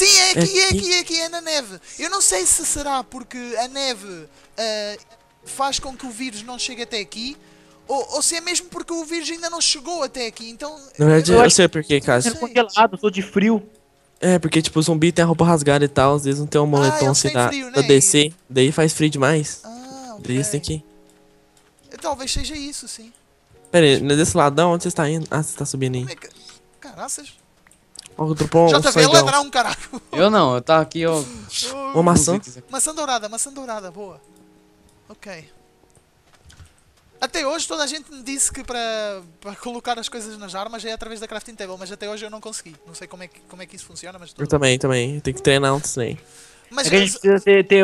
É na neve. Eu não sei se será porque a neve faz com que o vírus não chegue até aqui, ou se é mesmo porque o vírus ainda não chegou até aqui. Então, Na verdade, eu eu acho sei por quê, que não Cássio. Sendo sei. congelado, tô de frio. É, porque, tipo, o zumbi tem a roupa rasgada e tal, às vezes não tem um moletom Eles assim têm frio, pra né? descer, daí faz frio demais. Daí eles têm Ok. que... Talvez seja isso, sim. Pera aí, não é desse ladão? Onde você está indo? Ah, você tá subindo aí. Como é que... Caraças. Ó, o dropou um JV sangão. ladrão, caralho. Eu não, eu tava aqui, ó. Uma maçã. Maçã dourada, boa. Ok. Até hoje toda a gente me disse que para colocar as coisas nas armas é através da crafting table, mas até hoje eu não consegui. Não sei como é que isso funciona, mas Eu tudo. também. Tem que treinar antes também. Mas É que a gente precisa ter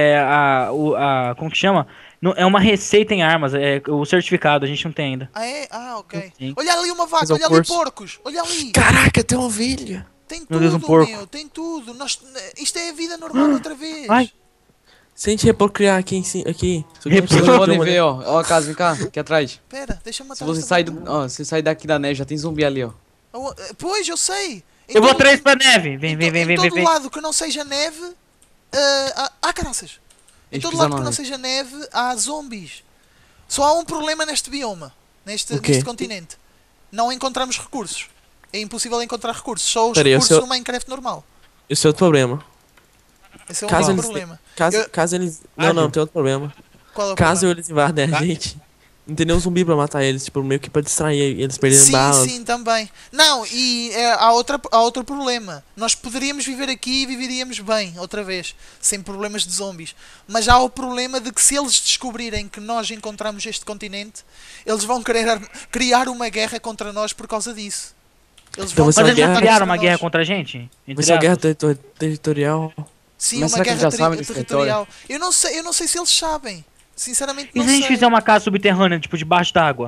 como que chama? É uma receita em armas, é o certificado, a gente não tem ainda. é? Ah, ok. Sim. Olha ali uma vaca, Fazer um olha ali curso. porcos, olha ali. Caraca, tem uma ovelha. Tem Meu Deus, um tudo, porco. meu, tem tudo. Isto é a vida normal outra vez. Ai. Se a gente reprocriar aqui em cima, aqui. Vocês podem ver, ó. Ó a casa, vem cá, aqui atrás. Pera, deixa-me Se matar você esta sair vaca. ó, se sair daqui da neve, já tem zumbi ali, ó. Pois, eu sei. Eu vou Então, três pra neve. Vem, em vem, to- vem, em vem, vem, todo vem. lado que não seja neve. Caraças! Em Eles todo pisaram lado que na não neve. seja neve, há zombies. Só há um problema neste bioma, O quê? neste continente. Não encontramos recursos. É impossível encontrar recursos. Só os Peraí, recursos do Minecraft normal. Esse é outro problema. Esse é o Caso único eles- problema. Caso eles... Não, tem outro problema. Qual é o Caso problema? eles invadem a gente, não tem nenhum zumbi pra matar eles. Tipo, meio que pra distrair eles perderem Sim, balas. sim, também. Não, e há outro problema. Nós poderíamos viver aqui e viveríamos bem, outra vez, sem problemas de zombies. Mas há o problema de que se eles descobrirem que nós encontramos este continente, eles vão querer criar uma guerra contra nós por causa disso. Eles Então vai ser Mas uma eles já guerra- criaram uma contra guerra nós. contra a gente? Vai ser uma guerra territorial. Sim, Mas uma será que eles guerra já sabem desse territorial. Eu não sei se eles sabem. Sinceramente, E não se a gente sei. fizer uma casa subterrânea, tipo, debaixo d'água?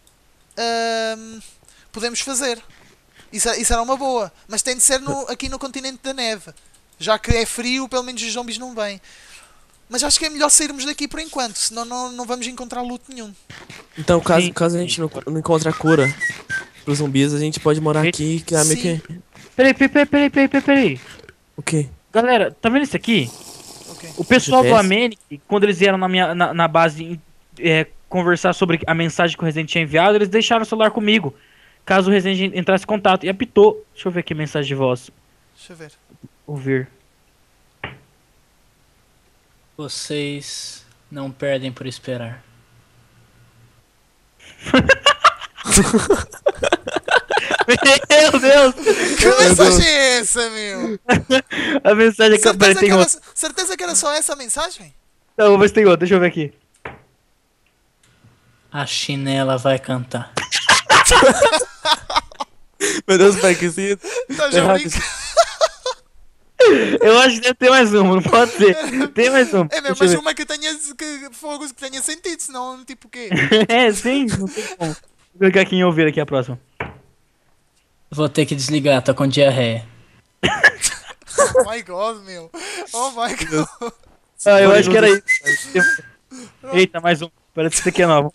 Podemos fazer. Isso era uma boa. Mas tem de ser aqui no continente da neve. Já que é frio, pelo menos os zombies não vêm. Mas acho que é melhor sairmos daqui por enquanto, senão não vamos encontrar loot nenhum. Então, Sim. caso a gente não encontre a cura pros zumbis, a gente pode morar aqui, que é meio Sim. que... Peraí. O quê? Galera, tá vendo isso aqui? Ok. O pessoal do GPS? Amenic, quando eles vieram na base conversar sobre a mensagem que o Resident tinha enviado, eles deixaram o celular comigo. Caso o Resident entrasse em contato. E apitou. Deixa eu ver aqui a mensagem de voz. Deixa eu ver. Ouvir. Vocês não perdem por esperar. Meu Deus! Que mensagem é essa, meu? A mensagem que Certeza que, tem era, outra. certeza que era só essa a mensagem? Não, vou ver se tem outra. Deixa eu ver aqui. A chinela vai cantar. Meu Deus, pai, que isso... Tá já Errado. brincando. Eu acho que deve ter mais uma, não pode ser. Tem mais uma. É mesmo, Deixa eu mas ver. uma que tenha sentido, senão tipo o quê? É, sim, não tem como. Vou clicar aqui em ouvir aqui a próxima. Vou ter que desligar, tô com diarreia. Oh my god, meu. Oh my god. Ah, eu acho que era isso. Eita, mais um. Parece que isso aqui é novo.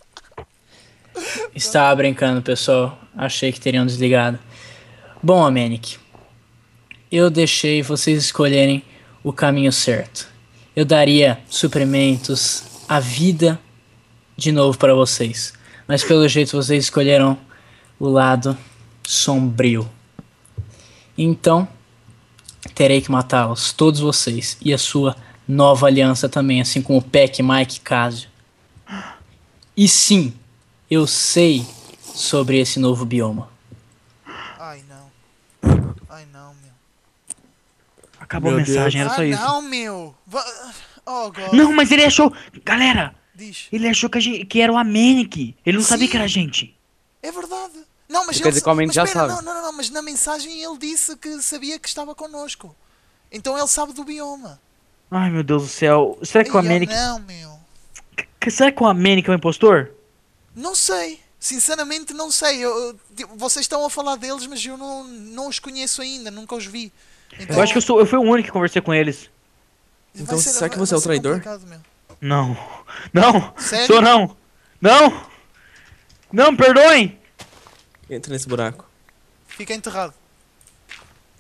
Estava brincando, pessoal. Achei que teriam desligado. Bom, Amenic, eu deixei vocês escolherem o caminho certo. Eu daria suprimentos, a vida de novo para vocês. Mas pelo jeito vocês escolheram o lado sombrio. Então, terei que matá-los, todos vocês, e a sua nova aliança também, assim como o Peck, Mike e Casio. E sim, eu sei sobre esse novo bioma. Ai não. Ai não, meu. Acabou Meu a mensagem, era só Ah isso. não, meu. Oh god. Não, mas ele achou. Galera, Diz. ele achou que era o Amenic. Ele não sabia Sim. que era a gente. É verdade. Não, mas Quer dizer que o homem mas já espera, sabe. não, mas na mensagem ele disse que sabia que estava connosco. Então ele sabe do bioma. Ai, meu Deus do céu. Será que o Ai, Amenic. não, meu. Será que o Amenic é um impostor? Não sei. Sinceramente não sei. Vocês estão a falar deles, mas eu não os conheço ainda. Nunca os vi. Então, Eu acho que eu fui o único que conversei com eles. Então, será que você é o traidor? Meu. Não. Não! Sério? Sou não! Não! Não, perdoem! Entra nesse buraco. Fica enterrado.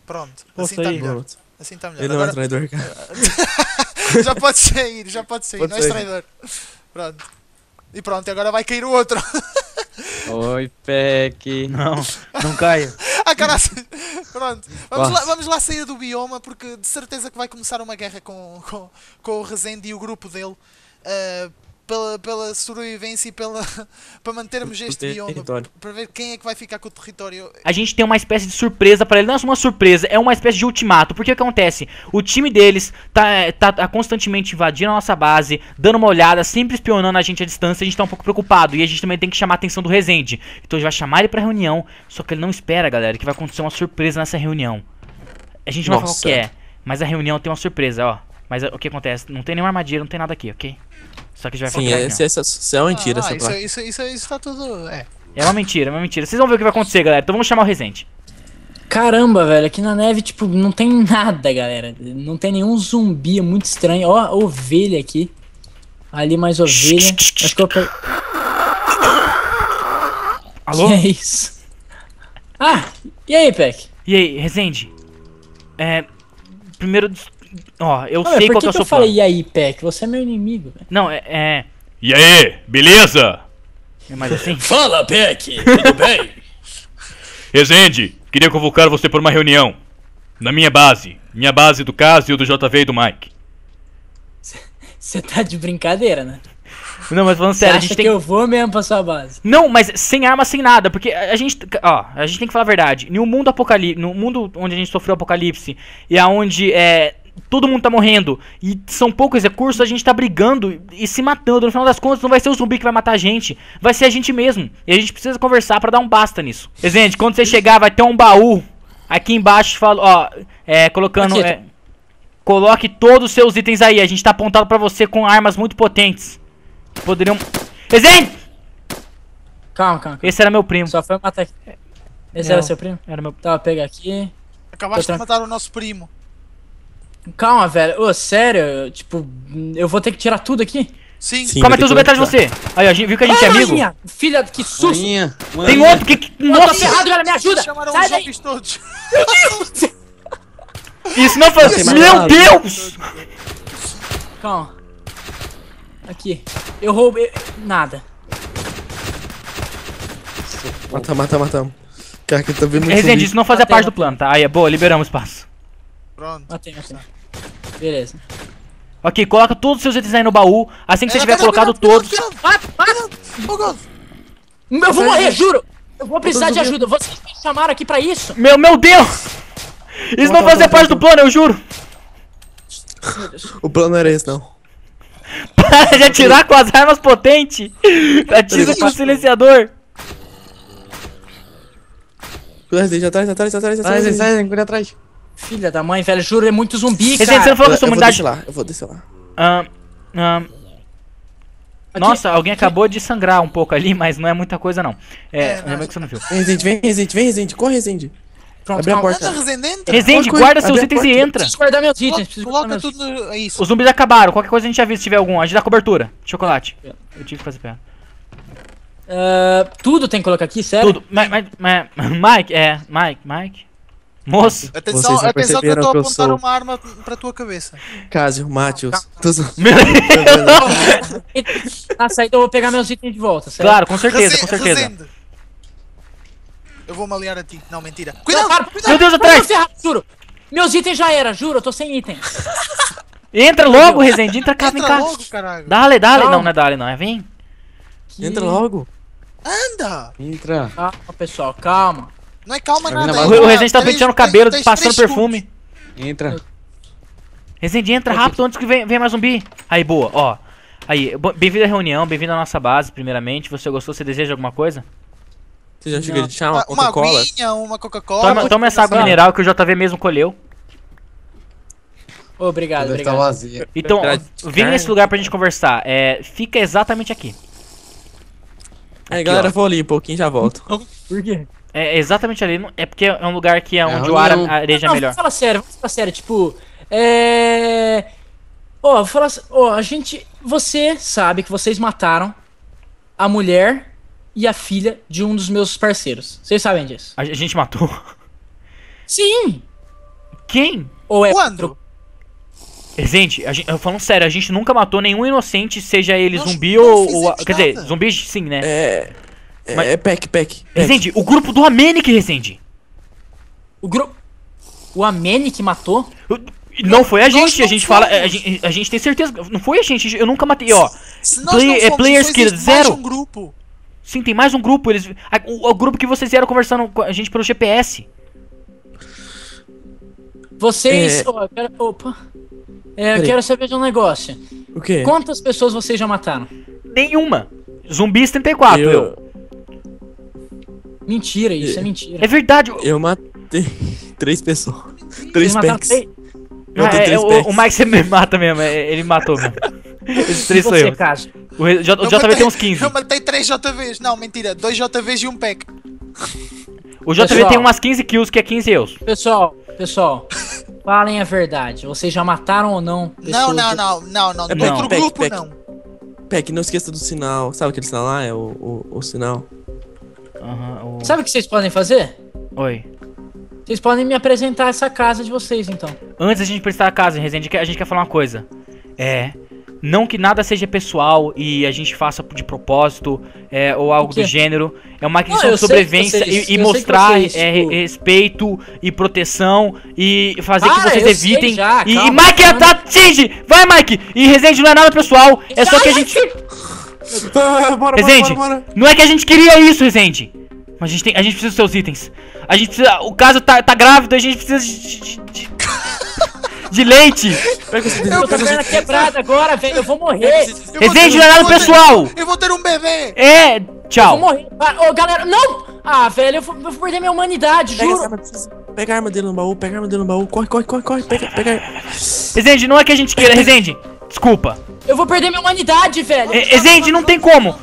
Pronto, Posso assim está ir? melhor. Pronto. Assim está melhor. Ele não é Agora, traidor, cara. já pode sair, Pode não és sair. traidor. Pronto. E pronto, agora vai cair o outro. Oi, Peck. Não caia. Ah, caralho. Pronto. Vá. Vamos lá sair do bioma, porque de certeza que vai começar uma guerra com o Rezende e o grupo dele. Pela sobrevivência e para mantermos este bioma. território. Para ver quem é que vai ficar com o território. A gente tem uma espécie de surpresa pra ele. Não é só uma surpresa, é uma espécie de ultimato. Porque o que acontece? O time deles tá constantemente invadindo a nossa base, dando uma olhada, sempre espionando a gente à distância. A gente tá um pouco preocupado. E a gente também tem que chamar a atenção do Rezende. Então a gente vai chamar ele pra reunião. Só que ele não espera, galera, que vai acontecer uma surpresa nessa reunião. A gente não vai falar o que é, mas a reunião tem uma surpresa, ó. Mas o que acontece? Não tem nenhuma armadilha, não tem nada aqui, ok? Só que a gente vai Sim, falar. isso é uma mentira, essa placa. Isso tá tudo. É. É uma mentira, é uma mentira. Vocês vão ver o que vai acontecer, galera. Então vamos chamar o Rezende. Caramba, velho, aqui na neve, tipo, não tem nada, galera. Não tem nenhum zumbi, é muito estranho. Ó, ovelha aqui. Ali mais ovelha. Acho que eu... Alô? Que é isso? Ah, e aí, Peck? E aí, Rezende? Primeiro. Ó, eu Não, sei por qual que é o que eu seu plano. falei e aí, Peck? Você é meu inimigo, velho. Não, E aí, beleza? É mais assim? Fala, Peck! Tudo bem? Rezende, queria convocar você para uma reunião. Na minha base do Casio, do JV e do Mike. Você tá de brincadeira, né? Não, mas falando Você sério, a acha gente que tem. eu vou mesmo pra sua base? Não, mas sem arma, sem nada, porque a gente. Ó, a gente tem que falar a verdade. No mundo no mundo onde a gente sofreu o apocalipse e aonde todo mundo tá morrendo e são poucos recursos, a gente tá brigando e se matando. No final das contas, não vai ser o zumbi que vai matar a gente, vai ser a gente mesmo. E a gente precisa conversar pra dar um basta nisso. Gente, quando você chegar, vai ter um baú aqui embaixo, ó, colocando. Aqui, Coloque todos os seus itens aí. A gente tá apontado pra você com armas muito potentes. Poderiam. Rezende! Calma. Esse era meu primo. Só foi matar aqui. Esse Não. era seu primo? Era meu. Tá, vou pegar aqui. Acabaste Tô de matar o nosso primo. Calma, velho. Ô, sério, tipo, eu vou ter que tirar tudo aqui? Sim. Sim. Calma, vai tem um ter zumbi que atrás de você. Aí, ó, viu que a gente é amigo? Rainha, filha, que susto! Maninha, Tem maninha. outro que. Eu tô Nossa! ferrado, galera, me ajuda! Chamaram Sai os daí! zombies todos. Isso não foi. tem mais Meu nada. Deus! Calma. Aqui. Eu roubei. Nada. Matamos. Cara, que tá vendo muito Rezende, zumbi. isso não fazia Matei, parte do plano, tá? Aí, é boa, liberamos espaço. Pronto. Matei. Beleza. Ok, coloca todos os seus itens aí no baú. Assim que você tiver colocado todos. Oh, God. Eu vou morrer, juro! Eu vou precisar de ajuda. Vocês me chamaram aqui pra isso? Meu Deus! Isso não fazia parte do plano, eu juro. O plano não era esse, não. Para de atirar com as armas potentes. Atira com o silenciador. Cuidado, Rezende, atrás. Sai, cuida atrás. Filha da mãe, velho, juro, é muito zumbi, Rezende, você cara. não falou que a sua unidade. Eu vou descer lá. Nossa, alguém acabou de sangrar um pouco ali, mas não é muita coisa não. Ainda bem que você não viu. Vem, Rezende. Corre, Rezende. Pronto, Abre a calma. porta. Anda, Rezende. Rezende, Corre, guarda seus abre a itens e porta. entra. Preciso guardar meus itens. Preciso guardar Coloca meus tudo no. É isso. Os zumbis acabaram, qualquer coisa a gente avisa se tiver algum. A gente dá cobertura. Chocolate. Eu tive que fazer perna. Tudo tem que colocar aqui, sério? Tudo. Mike. Moço. Atenção, Vocês não atenção que eu perceberam estou a que eu apontar sou- uma arma pra tua cabeça. Casio, Matius. Na saída eu vou pegar meus itens de volta, sério? Claro, com certeza, com certeza. Rezende. Eu vou me aliar a ti. Não, mentira. Não, Cuidado! para, Meu Deus, Não, atrás! ferrar, juro! Meus itens já era, juro, eu tô sem itens. Entra logo, Rezende. Entra cá, vem Entra cá. logo, caralho. Dale. Calma. Não, não é dale, não. É vem. Entra logo. Anda! Entra. Calma, pessoal, calma. Não é calma Tá vendo nada. a é base? O uma- Rezende tá três- penteando o tens- cabelo, tens passando 3 perfume. Entra. Rezende, entra rápido antes que venha mais zumbi. Aí, boa, ó. Aí, bem-vindo à reunião, bem-vindo à nossa base, primeiramente. Você gostou? Você deseja alguma coisa? Você já chegou de chá, uma Uma Coca-Cola? aguinha, uma Coca-Cola. Toma essa água mineral que o JV mesmo colheu. Obrigado, Deve estar obrigado. vazia. Então, Pedaço de vem carne. nesse lugar pra gente conversar. Fica exatamente aqui. Aí, galera, vou ali um pouquinho e já volto. Por quê? É exatamente ali. É porque é um lugar que é onde reunião. a areja é melhor. Vamos falar sério, tipo... vou falar... a gente... Você sabe que vocês mataram a mulher e a filha de um dos meus parceiros. Vocês sabem disso? A gente matou. Sim! Quem? Ou é Quando? Gente, eu falando sério, a gente nunca matou nenhum inocente, seja ele Nós zumbi não ou... fizemos Quer dizer, nada. zumbi sim, né? Mas- É Peck. Resende, o grupo do Amenic, Resende. o grupo... O Amene que matou? Não foi a gente, não a gente fala... fomos. A gente tem certeza, não foi a gente, eu nunca matei, ó. Se nós não fomos, Players só Killed, existe mais 0. um grupo. Sim, tem mais um grupo, o grupo que vocês vieram conversando com a gente pelo GPS. Vocês... É. Ó, eu quero... Opa. Eu Peraí. quero saber de um negócio. O quê? Quantas pessoas vocês já mataram? Nenhuma. Zumbis 34, eu. Mentira, isso é mentira. É verdade. Eu matei 3 pessoas. Vocês 3 mataram packs. três- Matei 3 o packs. Mike sempre me mata mesmo, ele matou mesmo. Esses 3 sou Você, eu. Cássio. O JV tem uns 15. Eu matei 3 JVs. Não, mentira. 2 JVs e um pack. O JV Pessoal. tem umas 15 kills, que é 15 eu. Pessoal, falem a verdade. Vocês já mataram ou não? Não. É Do outro pack, grupo, pack. não. Peck, não esqueça do sinal. Sabe aquele sinal lá? É o sinal. Sabe o que vocês podem fazer? Oi. Vocês podem me apresentar essa casa de vocês, então. Antes da gente prestar a casa, Resende, a gente quer falar uma coisa. Não que nada seja pessoal e a gente faça de propósito, ou algo O quê? do gênero. É uma questão Não, eu de sei sobrevivência que vocês- e eu sei que mostrar vocês, tipo- respeito e proteção e fazer que Para, vocês eu sei evitem. já, e calma, Mike calma. tá atinge! Vai, Mike! E Resende não é nada pessoal, é só que a gente. Bora, Resende, não é que a gente queria isso, Resende. Mas a gente precisa dos seus itens. A gente precisa. O caso tá grávido, a gente precisa de leite. Pega esse Eu tô com a perna quebrada agora, velho. Eu vou morrer. Eu vou Resende ter- não é nada eu vou ter- pessoal. Eu vou ter um bebê. É, Eu vou tchau. morrer. Ô, galera, não! Ah, velho, eu vou perder minha humanidade, juro. Pega a arma dele no baú, Corre. Pega. Resende, não é que a gente queira, Resende. Desculpa. Eu vou perder minha humanidade, velho. Resende, não tem como.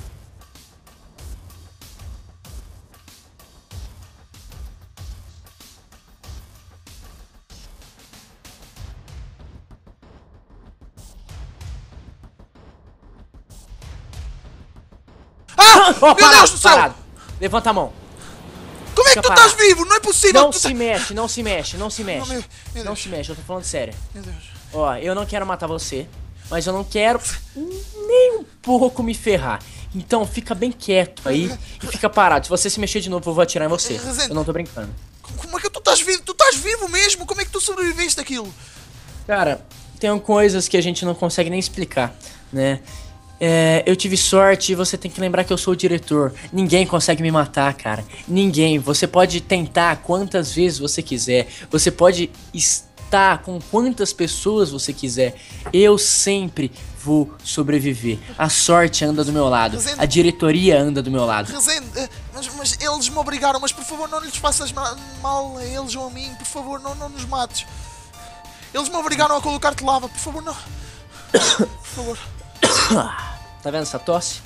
Ah! Ó, Meu Deus do céu! parado. Levanta a mão. Como é que tu Fica estás parado. vivo? Não é possível. Não tu se mexe, não se mexe, não se Oh, mexe. meu Não Deus. se mexe, eu tô falando sério. Meu Deus. Ó, eu não quero matar você, mas eu não quero nem um pouco me ferrar. Então fica bem quieto aí e fica parado. Se você se mexer de novo, eu vou atirar em você. Eu não tô brincando. Como é que tu estás vivo? Tu estás vivo mesmo? Como é que tu sobreviveste àquilo? Cara, tem coisas que a gente não consegue nem explicar, né? Eu tive sorte e você tem que lembrar que eu sou o diretor. Ninguém consegue me matar, cara. Ninguém. Você pode tentar quantas vezes você quiser. Você pode estar com quantas pessoas você quiser. Eu sempre vou sobreviver. A sorte anda do meu lado. A diretoria anda do meu lado. Resende, mas eles me obrigaram. Mas por favor, não lhes faças mal a eles ou a mim. Por favor, não nos mates. Eles me obrigaram a colocar-te lava. Por favor, não. Por favor. Tá vendo essa tosse?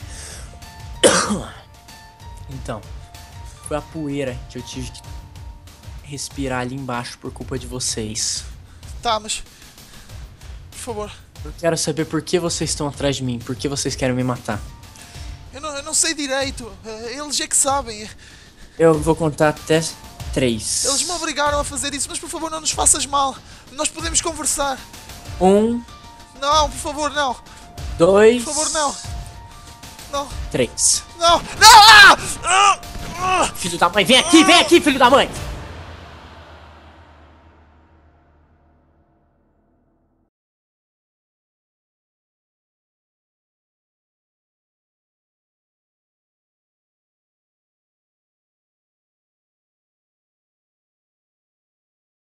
Então, foi a poeira que eu tive que respirar ali embaixo por culpa de vocês. Tá, mas... Por favor. Eu quero saber por que vocês estão atrás de mim, por que vocês querem me matar. Eu não sei direito. Eles é que sabem. Eu vou contar até 3. Eles me obrigaram a fazer isso. Mas por favor, não nos faças mal. Nós podemos conversar. 1, Não, por favor, não. 2, Por favor, não. Não. 3. Não. Não! Ah! Filho da mãe, vem aqui, filho da mãe!